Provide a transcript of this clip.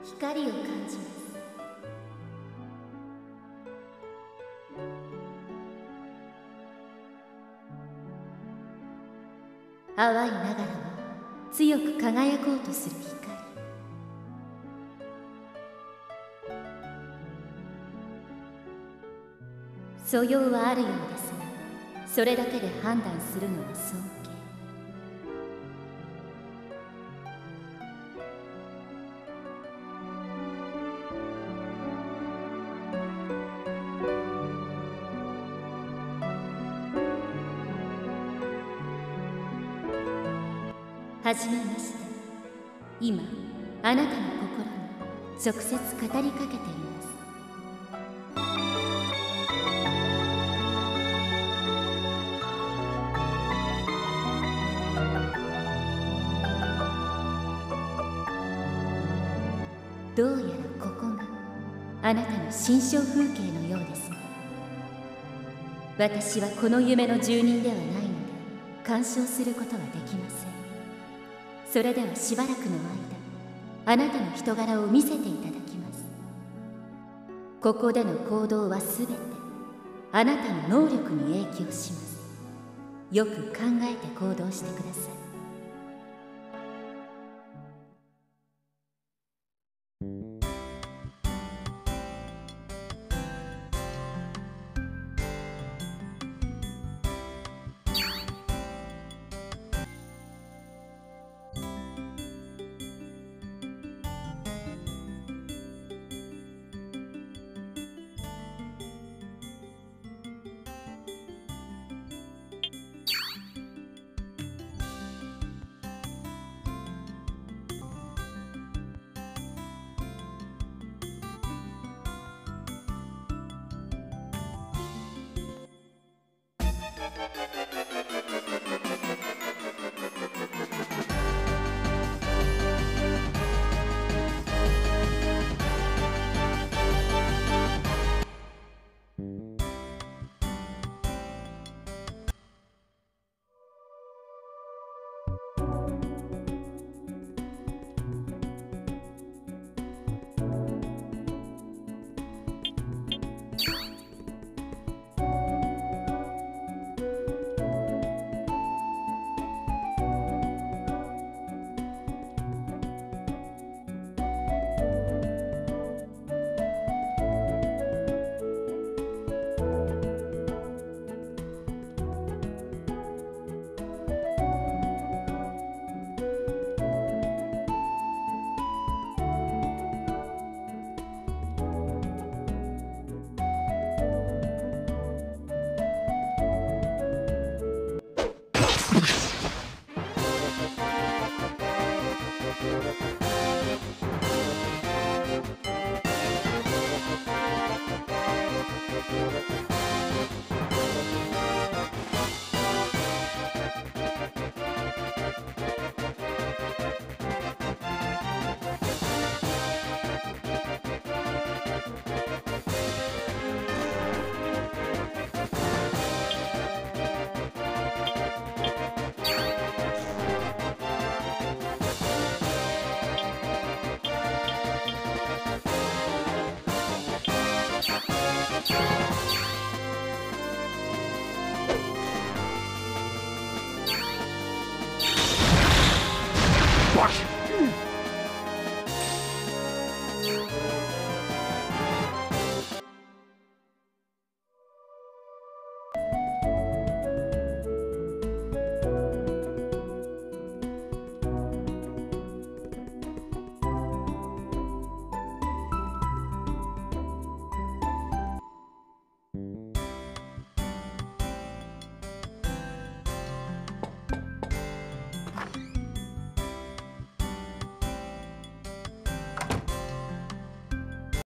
光を感じます。淡いながらも強く輝こうとする光。素養はあるようですが、それだけで判断するのは尊敬。はじめまして。今あなたの心に直接語りかけています。どうやらここがあなたの心象風景のようですね。私はこの夢の住人ではないので干渉することはできません。それではしばらくの間、あなたの人柄を見せていただきます。ここでの行動はすべてあなたの能力に影響します。よく考えて行動してください。